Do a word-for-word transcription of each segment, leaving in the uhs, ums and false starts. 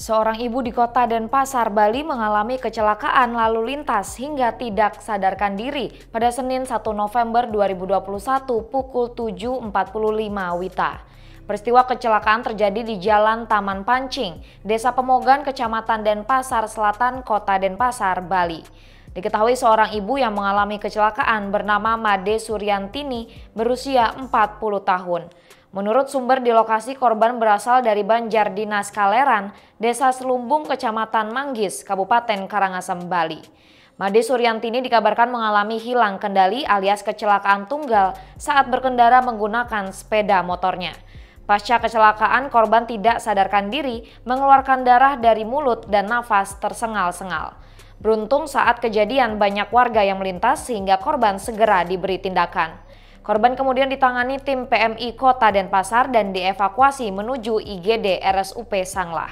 Seorang ibu di kota Denpasar, Bali mengalami kecelakaan lalu lintas hingga tidak sadarkan diri pada Senin satu November dua ribu dua puluh satu pukul tujuh empat puluh lima W I T A. Peristiwa kecelakaan terjadi di Jalan Taman Pancing, Desa Pemogan, Kecamatan Denpasar Selatan, Kota Denpasar, Bali. Diketahui seorang ibu yang mengalami kecelakaan bernama Made Suryantini berusia empat puluh tahun. Menurut sumber di lokasi, korban berasal dari Banjar Dinas Kaleran, Desa Selumbung, Kecamatan Manggis, Kabupaten Karangasem, Bali. Made Suryantini dikabarkan mengalami hilang kendali alias kecelakaan tunggal saat berkendara menggunakan sepeda motornya. Pasca kecelakaan, korban tidak sadarkan diri, mengeluarkan darah dari mulut dan nafas tersengal-sengal. Beruntung saat kejadian banyak warga yang melintas sehingga korban segera diberi tindakan. Korban kemudian ditangani tim P M I Kota Denpasar dan dievakuasi menuju I G D R S U P Sanglah.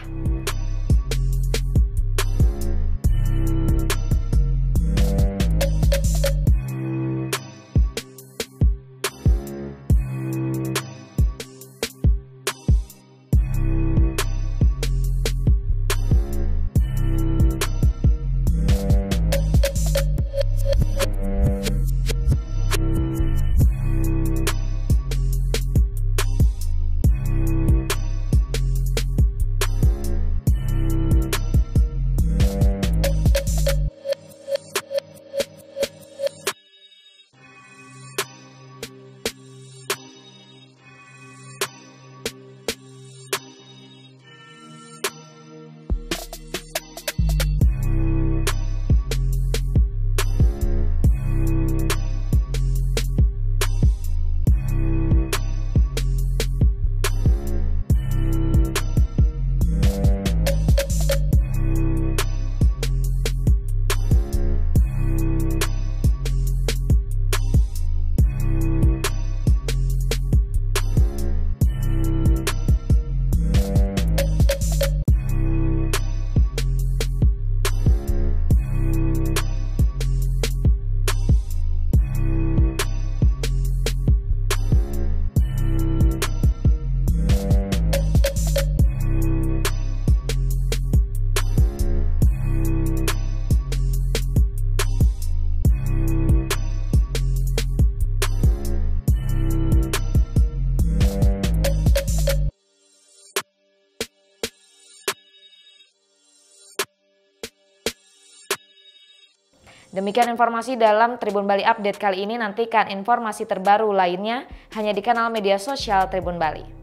Demikian informasi dalam Tribun Bali Update kali ini. Nantikan informasi terbaru lainnya hanya di kanal media sosial Tribun Bali.